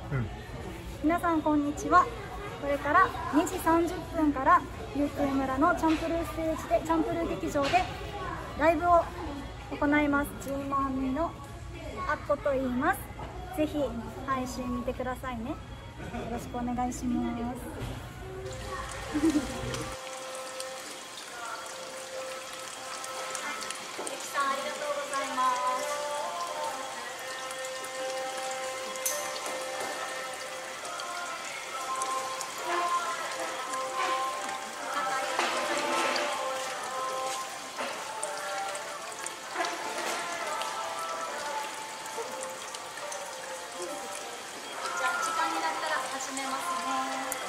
皆さんこんにちは。これから2時30分から琉球村のチャンプルーステージでチャンプルー劇場でライブを行います。ジーマーミのあっこと言います。ぜひ配信見てくださいね。よろしくお願いします。始めますね。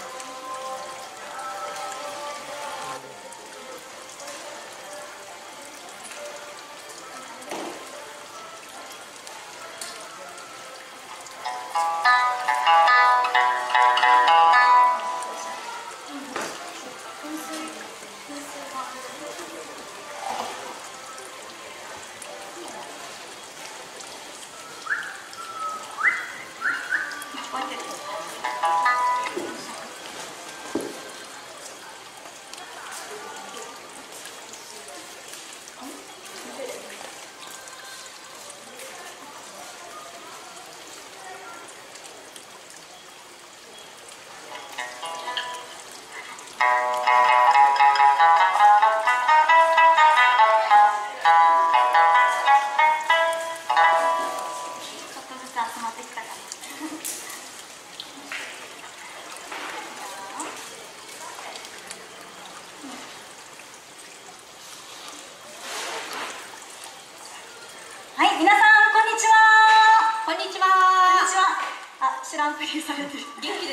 知らんぷりされてる。元気です。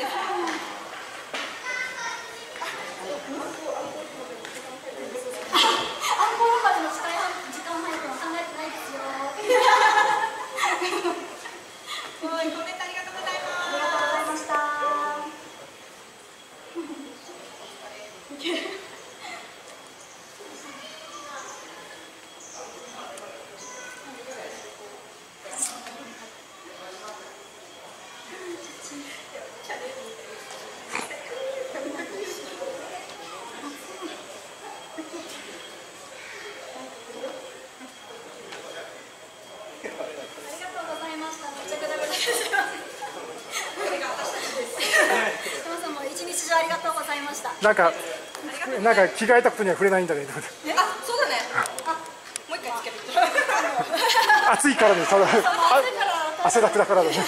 アンコールまでの時間配分は考えてないですよ。すごいコメントありがとうございます。ありがとうございました。いける。ありがとうございました。なんか着替えたことには触れないんだね。あ、そうだね。もう一回つけて。暑いからね。汗だくだからね。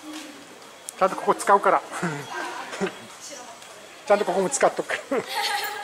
ちゃんとここ使うからちゃんとここも使っとくから